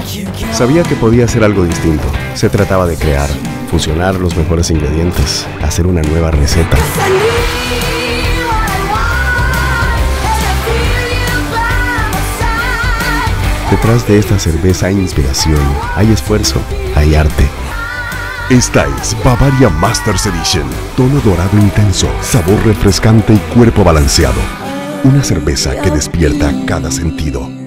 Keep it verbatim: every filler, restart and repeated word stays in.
Sabía que podía hacer algo distinto. Se trataba de crear, fusionar los mejores ingredientes, hacer una nueva receta. Detrás de esta cerveza hay inspiración, hay esfuerzo, hay arte. Esta es Bavaria Masters Edition. Tono dorado intenso, sabor refrescante y cuerpo balanceado. Una cerveza que despierta cada sentido.